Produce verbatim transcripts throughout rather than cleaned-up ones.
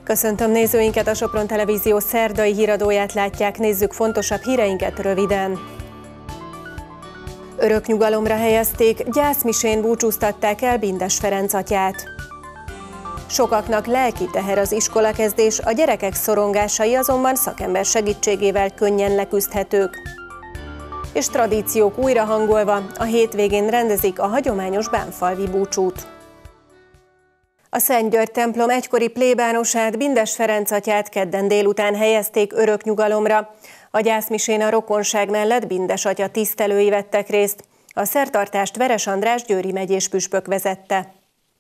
Köszöntöm nézőinket, a Sopron Televízió szerdai híradóját látják, nézzük fontosabb híreinket röviden. Örök nyugalomra helyezték, gyászmisén búcsúztatták el Bindes Ferenc atyát. Sokaknak lelki teher az iskolakezdés, a gyerekek szorongásai azonban szakember segítségével könnyen leküzdhetők. És tradíciók újrahangolva, a hétvégén rendezik a hagyományos bánfalvi búcsút. A Szent György templom egykori plébánosát, Bindes Ferenc atyát kedden délután helyezték örök nyugalomra. A gyászmisén a rokonság mellett Bindes atya tisztelői vettek részt. A szertartást Veres András győri megyés püspök vezette.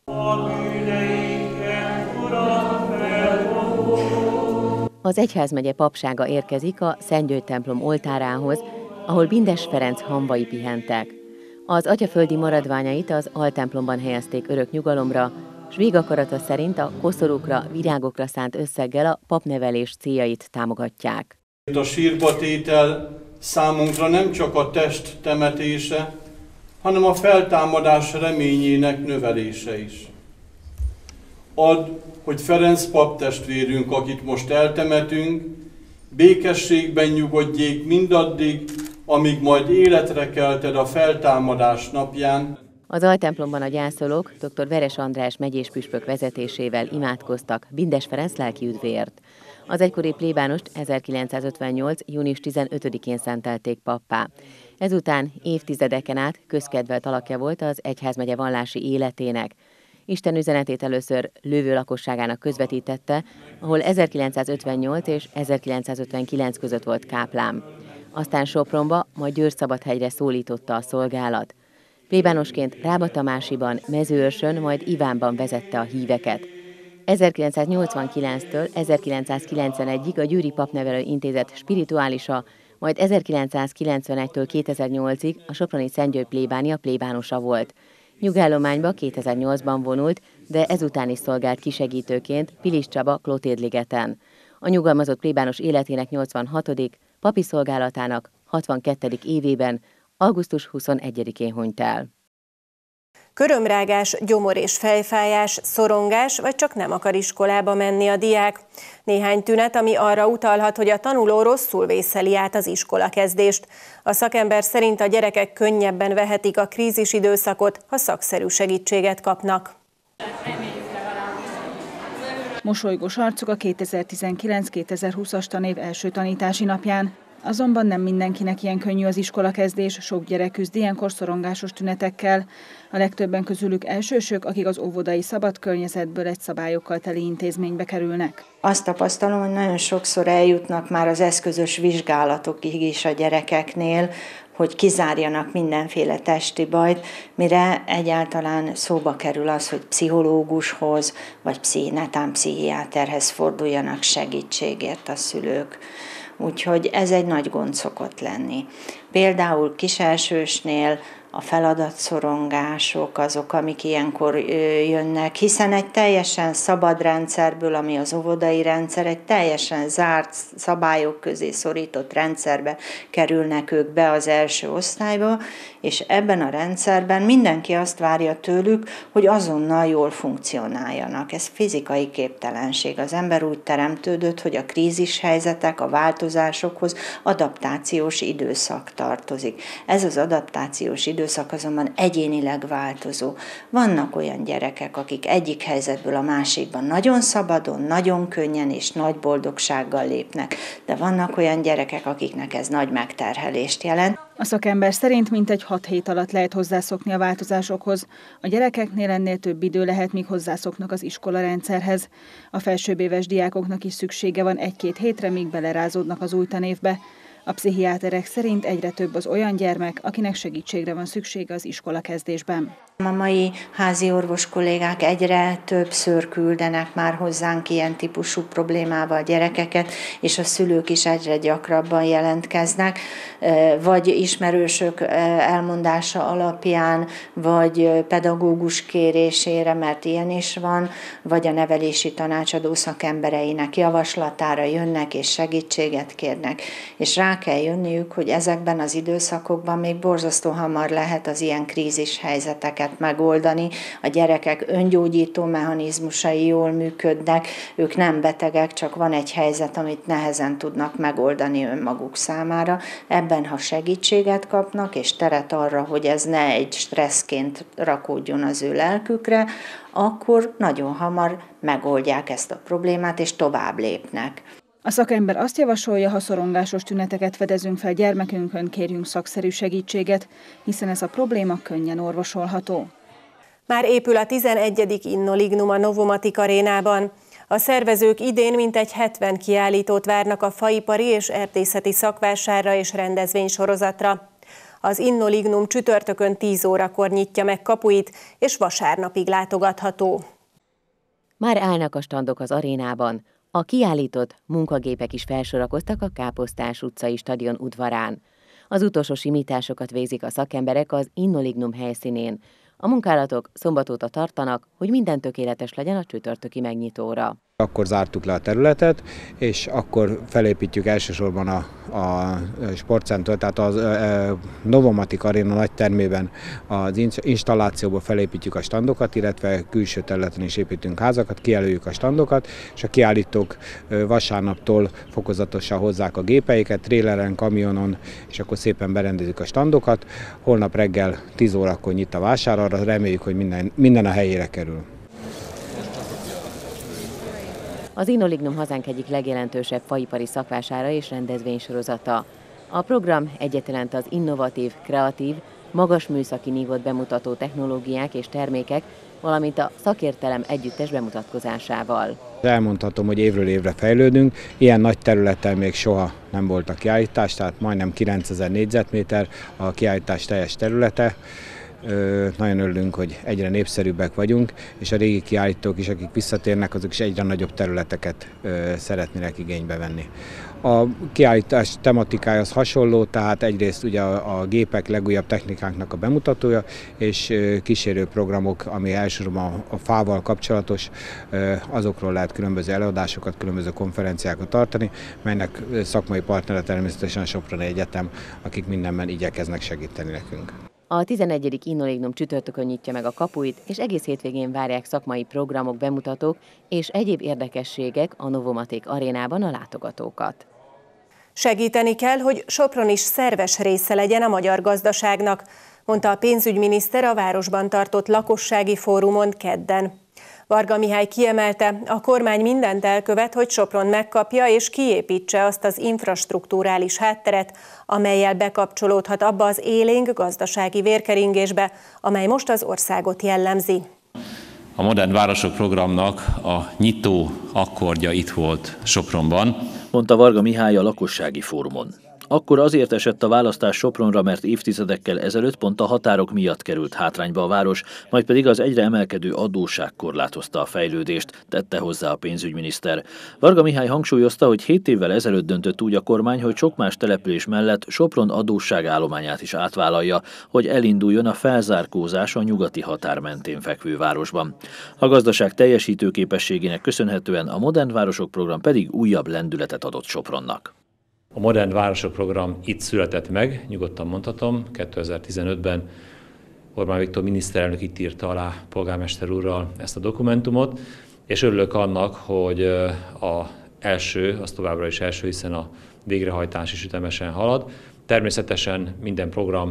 Az egyházmegye papsága érkezik a Szent György templom oltárához, ahol Bindes Ferenc hamvai pihentek. Az atyaföldi maradványait az altemplomban helyezték örök nyugalomra, s végakarata szerint a koszorúkra, virágokra szánt összeggel a papnevelés céljait támogatják. A sírba tétel számunkra nem csak a test temetése, hanem a feltámadás reményének növelése is. Add, hogy Ferenc paptestvérünk, akit most eltemetünk, békességben nyugodjék mindaddig, amíg majd életre kelted a feltámadás napján. Az altemplomban a gyászolók dr. Veres András megyés püspök vezetésével imádkoztak Bindes Ferenc lelki üdvéért. Az egykori plébánost ezerkilencszázötvennyolc. június tizenötödikén szentelték pappá. Ezután évtizedeken át közkedvelt alakja volt az egyházmegye vallási életének. Isten üzenetét először Lővő lakosságának közvetítette, ahol ezerkilencszázötvennyolc és ezerkilencszázötvenkilenc között volt káplán. Aztán Sopronba, majd Győr-Szabadhegyre szólította a szolgálat. Plébánosként Rába Tamásiban, Mezőörsön, majd Ivánban vezette a híveket. ezerkilencszáznyolcvankilenctől ezerkilencszázkilencvenegyig a Győri Papnevelő Intézet spirituálisa, majd ezerkilencszázkilencvenegytől kétezer-nyolcig a soproni Szent György plébánia plébánosa volt. Nyugállományba kétezer-nyolcban vonult, de ezután is szolgált kisegítőként Pilis Csaba Klotédligeten. A nyugalmazott plébános életének nyolcvanhatodik papi szolgálatának hatvankettedik évében, augusztus huszonegyedikén hunyt el. Körömrágás, gyomor- és fejfájás, szorongás, vagy csak nem akar iskolába menni a diák. Néhány tünet, ami arra utalhat, hogy a tanuló rosszul vészeli át az iskolakezdést. A szakember szerint a gyerekek könnyebben vehetik a krízis időszakot, ha szakszerű segítséget kapnak. Mosolygós arcok a kétezer-tizenkilenc kétezer-húszas tanév első tanítási napján. Azonban nem mindenkinek ilyen könnyű az iskolakezdés, sok gyerek küzd ilyenkor szorongásos tünetekkel. A legtöbben közülük elsősök, akik az óvodai szabad környezetből egy szabályokkal teli intézménybe kerülnek. Azt tapasztalom, hogy nagyon sokszor eljutnak már az eszközös vizsgálatokig is a gyerekeknél, hogy kizárjanak mindenféle testi bajt, mire egyáltalán szóba kerül az, hogy pszichológushoz, vagy pszi, netán pszichiáterhez forduljanak segítségért a szülők. Úgyhogy ez egy nagy gond szokott lenni. Például kiselsősnél a feladatszorongások azok, amik ilyenkor jönnek, hiszen egy teljesen szabad rendszerből, ami az óvodai rendszer, egy teljesen zárt szabályok közé szorított rendszerbe kerülnek ők be az első osztályba, és ebben a rendszerben mindenki azt várja tőlük, hogy azonnal jól funkcionáljanak. Ez fizikai képtelenség. Az ember úgy teremtődött, hogy a krízis helyzetek, a változásokhoz adaptációs időszak tartozik. Ez az adaptációs időszak azonban egyénileg változó. Vannak olyan gyerekek, akik egyik helyzetből a másikban nagyon szabadon, nagyon könnyen és nagy boldogsággal lépnek, de vannak olyan gyerekek, akiknek ez nagy megterhelést jelent. A szakember szerint mintegy hat hét alatt lehet hozzászokni a változásokhoz. A gyerekeknél ennél több idő lehet, míg hozzászoknak az iskolarendszerhez. A felsőbbéves diákoknak is szüksége van egy-két hétre, míg belerázódnak az új tanévbe. A pszichiáterek szerint egyre több az olyan gyermek, akinek segítségre van szüksége az iskolakezdésben. A mai házi orvos kollégák egyre többször küldenek már hozzánk ilyen típusú problémával gyerekeket, és a szülők is egyre gyakrabban jelentkeznek, vagy ismerősök elmondása alapján, vagy pedagógus kérésére, mert ilyen is van, vagy a nevelési tanácsadó szakembereinek javaslatára jönnek és segítséget kérnek. És rá rá kell jönniük, hogy ezekben az időszakokban még borzasztó hamar lehet az ilyen krízis helyzeteket megoldani. A gyerekek öngyógyító mechanizmusai jól működnek, ők nem betegek, csak van egy helyzet, amit nehezen tudnak megoldani önmaguk számára. Ebben, ha segítséget kapnak, és teret arra, hogy ez ne egy stresszként rakódjon az ő lelkükre, akkor nagyon hamar megoldják ezt a problémát, és tovább lépnek. A szakember azt javasolja, ha szorongásos tüneteket fedezünk fel gyermekünkön, kérjünk szakszerű segítséget, hiszen ez a probléma könnyen orvosolható. Már épül a tizenegyedik Innolignum a Novomatic arénában. A szervezők idén mintegy hetven kiállítót várnak a faipari és erdészeti szakvásárra és rendezvénysorozatra. Az Innolignum csütörtökön tíz órakor nyitja meg kapuit, és vasárnapig látogatható. Már állnak a standok az arénában. A kiállított munkagépek is felsorakoztak a Káposztás utcai stadion udvarán. Az utolsó simításokat végzik a szakemberek az Innolignum helyszínén. A munkálatok szombat óta tartanak, hogy minden tökéletes legyen a csütörtöki megnyitóra. Akkor zártuk le a területet, és akkor felépítjük elsősorban a, a sportcentert, tehát a Novomatic aréna nagy termében az installációból felépítjük a standokat, illetve külső területen is építünk házakat, kijelöljük a standokat, és a kiállítók vasárnaptól fokozatosan hozzák a gépeiket, tréleren, kamionon, és akkor szépen berendezik a standokat. Holnap reggel tíz órakor nyit a vásár, arra reméljük, hogy minden, minden a helyére kerül. Az Innolignum hazánk egyik legjelentősebb faipari szakvására és rendezvénysorozata. A program egyet jelent az innovatív, kreatív, magas műszaki nívót bemutató technológiák és termékek, valamint a szakértelem együttes bemutatkozásával. Elmondhatom, hogy évről évre fejlődünk, ilyen nagy területen még soha nem volt a kiállítás, tehát majdnem kilencezer négyzetméter a kiállítás teljes területe. Nagyon örülünk, hogy egyre népszerűbbek vagyunk, és a régi kiállítók is, akik visszatérnek, azok is egyre nagyobb területeket szeretnének igénybe venni. A kiállítás tematikája az hasonló, tehát egyrészt ugye a, a gépek legújabb technikánknak a bemutatója, és kísérő programok, ami elsősorban a fával kapcsolatos, azokról lehet különböző előadásokat, különböző konferenciákat tartani, melynek szakmai partnere természetesen a Soproni Egyetem, akik mindenben igyekeznek segíteni nekünk. A tizenegyedik Innolignum csütörtökön nyitja meg a kapuit, és egész hétvégén várják szakmai programok, bemutatók és egyéb érdekességek a Novomatic arénában a látogatókat. Segíteni kell, hogy Sopron is szerves része legyen a magyar gazdaságnak, mondta a pénzügyminiszter a városban tartott lakossági fórumon kedden. Varga Mihály kiemelte, a kormány mindent elkövet, hogy Sopron megkapja és kiépítse azt az infrastrukturális hátteret, amellyel bekapcsolódhat abba az élénk gazdasági vérkeringésbe, amely most az országot jellemzi. A Modern Városok programnak a nyitó akkordja itt volt Sopronban, mondta Varga Mihály a lakossági fórumon. Akkor azért esett a választás Sopronra, mert évtizedekkel ezelőtt pont a határok miatt került hátrányba a város, majd pedig az egyre emelkedő adósság korlátozta a fejlődést, tette hozzá a pénzügyminiszter. Varga Mihály hangsúlyozta, hogy hét évvel ezelőtt döntött úgy a kormány, hogy sok más település mellett Sopron adósságállományát is átvállalja, hogy elinduljon a felzárkózás a nyugati határ mentén fekvő városban. A gazdaság teljesítőképességének köszönhetően a Modern Városok program pedig újabb lendületet adott Sopronnak. A Modern Városok program itt született meg, nyugodtan mondhatom, kétezer-tizenötben Orbán Viktor miniszterelnök itt írta alá polgármester úrral ezt a dokumentumot, és örülök annak, hogy az első, az továbbra is első, hiszen a végrehajtás is ütemesen halad. Természetesen minden program,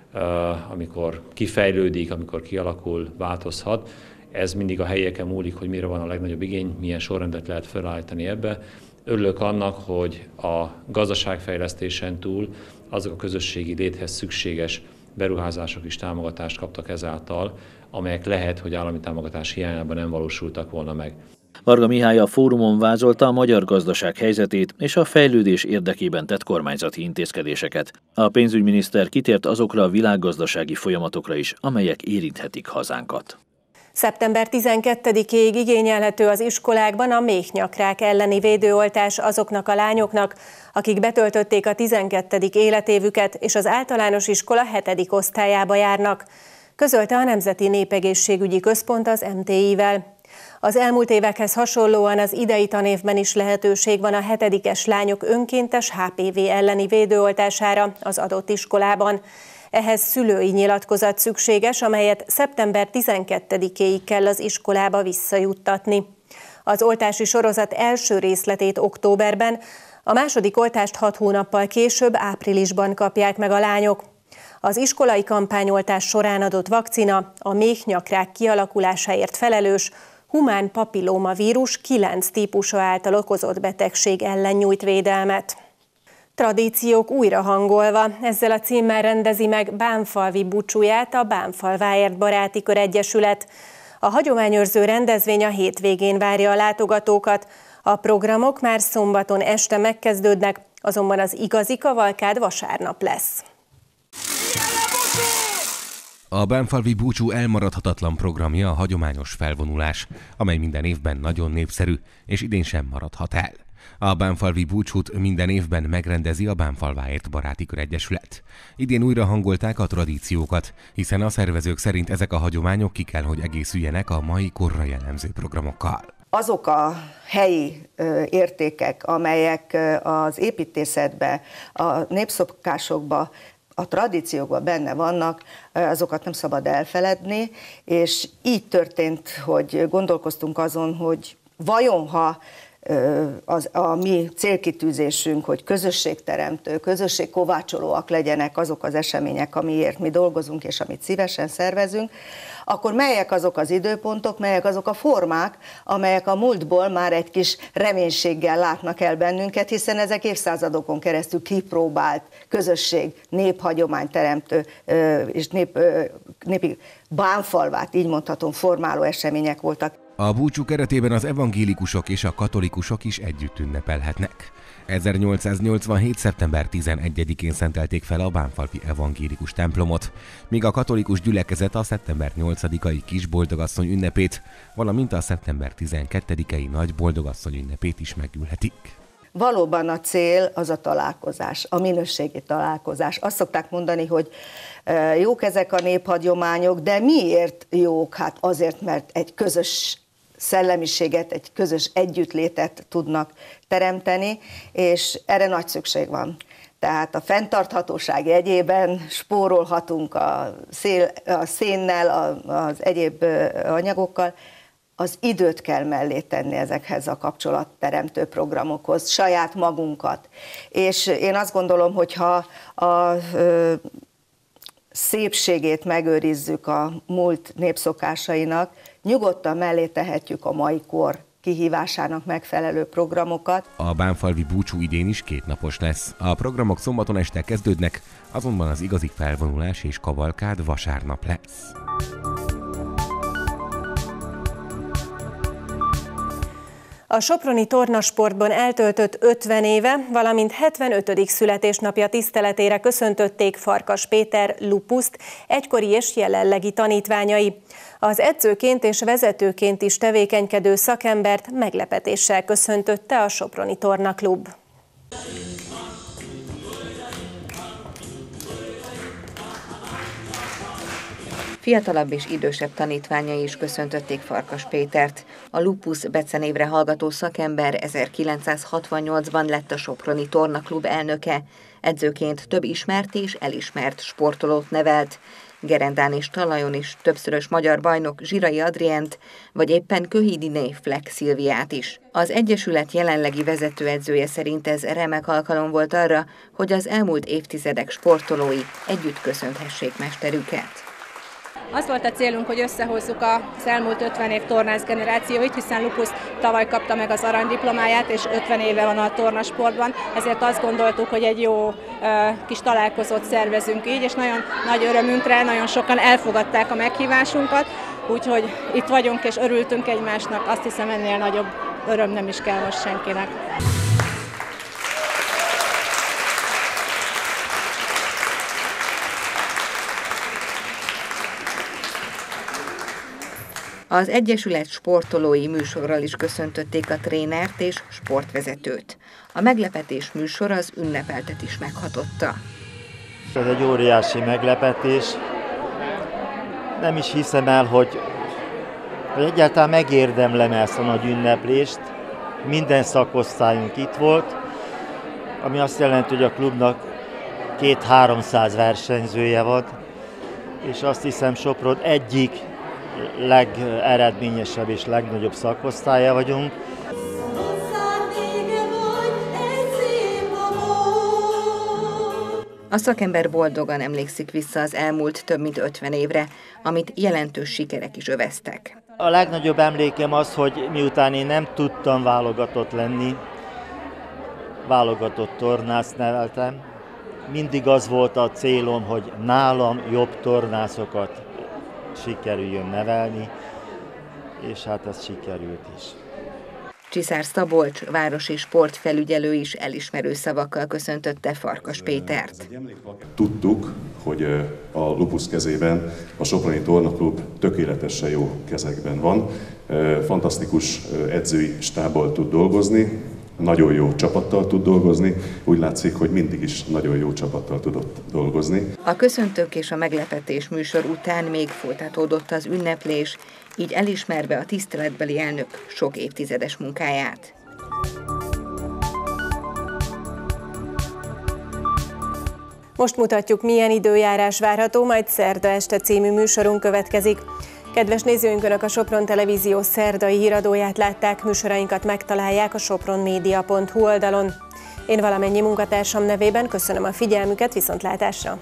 amikor kifejlődik, amikor kialakul, változhat. Ez mindig a helyeken múlik, hogy mire van a legnagyobb igény, milyen sorrendet lehet felállítani ebbe. Örülök annak, hogy a gazdaságfejlesztésen túl azok a közösségi léthez szükséges beruházások is támogatást kaptak ezáltal, amelyek lehet, hogy állami támogatás hiányában nem valósultak volna meg. Varga Mihály a fórumon vázolta a magyar gazdaság helyzetét és a fejlődés érdekében tett kormányzati intézkedéseket. A pénzügyminiszter kitért azokra a világgazdasági folyamatokra is, amelyek érinthetik hazánkat. szeptember tizenkettedikéig igényelhető az iskolákban a méhnyakrák elleni védőoltás azoknak a lányoknak, akik betöltötték a tizenkettedik életévüket és az általános iskola hetedik osztályába járnak, közölte a Nemzeti Népegészségügyi Központ az em té i-vel. Az elmúlt évekhez hasonlóan az idei tanévben is lehetőség van a hetedikes lányok önkéntes há pé vé elleni védőoltására az adott iskolában. Ehhez szülői nyilatkozat szükséges, amelyet szeptember tizenkettedikéig kell az iskolába visszajuttatni. Az oltási sorozat első részletét októberben, a második oltást hat hónappal később, áprilisban kapják meg a lányok. Az iskolai kampányoltás során adott vakcina a méhnyakrák kialakulásáért felelős humán papillómavírus kilenc típusa által okozott betegség ellen nyújt védelmet. Tradíciók újra hangolva, ezzel a címmel rendezi meg bánfalvi búcsúját a Bánfalváért Baráti Kör Egyesület. A hagyományőrző rendezvény a hétvégén várja a látogatókat. A programok már szombaton este megkezdődnek, azonban az igazi kavalkád vasárnap lesz. A bánfalvi búcsú elmaradhatatlan programja a hagyományos felvonulás, amely minden évben nagyon népszerű, és idén sem maradhat el. A bánfalvi búcsút minden évben megrendezi a Bánfalváért Baráti Kör Egyesület. Idén újra hangolták a tradíciókat, hiszen a szervezők szerint ezek a hagyományok ki kell, hogy egészüljenek a mai korra jellemző programokkal. Azok a helyi értékek, amelyek az építészetben, a népszokásokban, a tradíciókban benne vannak, azokat nem szabad elfeledni, és így történt, hogy gondolkoztunk azon, hogy vajon ha az, a mi célkitűzésünk, hogy közösségteremtő, közösségkovácsolóak legyenek azok az események, amiért mi dolgozunk és amit szívesen szervezünk, akkor melyek azok az időpontok, melyek azok a formák, amelyek a múltból már egy kis reménységgel látnak el bennünket, hiszen ezek évszázadokon keresztül kipróbált közösség, néphagyományt-teremtő és nép, népi Bánfalvát, így mondhatom, formáló események voltak. A búcsú keretében az evangélikusok és a katolikusok is együtt ünnepelhetnek. ezernyolcszáznyolcvanhét. szeptember tizenegyedikén szentelték fel a bánfalvi evangélikus templomot, míg a katolikus gyülekezet a szeptember nyolcadikai kis boldogasszony ünnepét, valamint a szeptember tizenkettedikei nagy boldogasszony ünnepét is megülhetik. Valóban a cél az a találkozás, a minőségi találkozás. Azt szokták mondani, hogy jók ezek a néphagyományok, de miért jók? Hát azért, mert egy közös szellemiséget, egy közös együttlétet tudnak teremteni, és erre nagy szükség van. Tehát a fenntarthatóság jegyében spórolhatunk a, szél, a szénnel, az egyéb anyagokkal, az időt kell mellé tenni ezekhez a kapcsolatteremtő programokhoz, saját magunkat. És én azt gondolom, hogyha a ö, szépségét megőrizzük a múlt népszokásainak, nyugodtan mellé tehetjük a mai kor kihívásának megfelelő programokat. A bánfalvi búcsú idén is kétnapos lesz. A programok szombaton este kezdődnek, azonban az igazi felvonulás és kavalkád vasárnap lesz. A soproni tornasportban eltöltött ötven éve, valamint hetvenötödik születésnapja tiszteletére köszöntötték Farkas Péter Lupuszt, egykori és jelenlegi tanítványai. Az edzőként és vezetőként is tevékenykedő szakembert meglepetéssel köszöntötte a Soproni Tornaklub. Fiatalabb és idősebb tanítványai is köszöntötték Farkas Pétert. A Lupusz becenévre hallgató szakember ezerkilencszázhatvannyolcban lett a Soproni Tornaklub elnöke. Edzőként több ismert és elismert sportolót nevelt. Gerendán és talajon is többszörös magyar bajnok Zsirai Adrient, vagy éppen Köhidiné Fleck Szilviát is. Az Egyesület jelenlegi vezetőedzője szerint ez remek alkalom volt arra, hogy az elmúlt évtizedek sportolói együtt köszönthessék mesterüket. Az volt a célunk, hogy összehozzuk az elmúlt ötven év tornász generációit, hiszen Lupusz tavaly kapta meg az aranydiplomáját, és ötven éve van a tornasportban, ezért azt gondoltuk, hogy egy jó uh, kis találkozót szervezünk így, és nagyon nagy örömünkre nagyon sokan elfogadták a meghívásunkat, úgyhogy itt vagyunk és örültünk egymásnak, azt hiszem ennél nagyobb öröm nem is kell most senkinek. Az Egyesület sportolói műsorral is köszöntötték a trénert és sportvezetőt. A meglepetés műsor az ünnepeltet is meghatotta. Ez egy óriási meglepetés. Nem is hiszem el, hogy hogy egyáltalán megérdemlem ezt a nagy ünneplést. Minden szakosztályunk itt volt, ami azt jelenti, hogy a klubnak két-háromszáz versenyzője van, és azt hiszem Sopron egyik legeredményesebb és legnagyobb szakosztálya vagyunk. A szakember boldogan emlékszik vissza az elmúlt több mint ötven évre, amit jelentős sikerek is öveztek. A legnagyobb emlékem az, hogy miután én nem tudtam válogatott lenni, válogatott tornászt neveltem. Mindig az volt a célom, hogy nálam jobb tornászokat sikerüljön nevelni, és hát ez sikerült is. Csiszár Szabolcs városi sportfelügyelő is elismerő szavakkal köszöntötte Farkas Pétert. Tudtuk, hogy a Lupus kezében a Soproni Tornaklub tökéletesen jó kezekben van. Fantasztikus edzői stábbal tud dolgozni, nagyon jó csapattal tud dolgozni, úgy látszik, hogy mindig is nagyon jó csapattal tudott dolgozni. A köszöntők és a meglepetés műsor után még folytatódott az ünneplés, így elismerve a tiszteletbeli elnök sok évtizedes munkáját. Most mutatjuk, milyen időjárás várható, majd Szerda este című műsorunk következik. Kedves nézőink, Önök a Sopron Televízió szerdai híradóját látták, műsorainkat megtalálják a sopronmedia pont hu oldalon. Én valamennyi munkatársam nevében köszönöm a figyelmüket, viszontlátásra!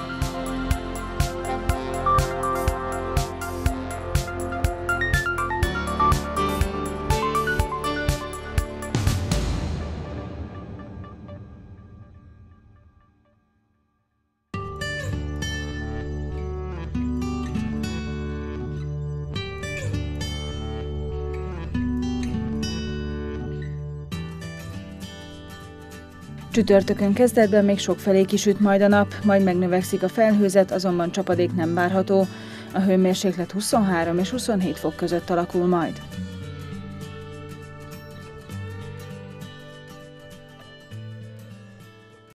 Csütörtökön kezdetben még sokfelé kisüt majd a nap, majd megnövekszik a felhőzet, azonban csapadék nem várható. A hőmérséklet huszonhárom és huszonhét fok között alakul majd.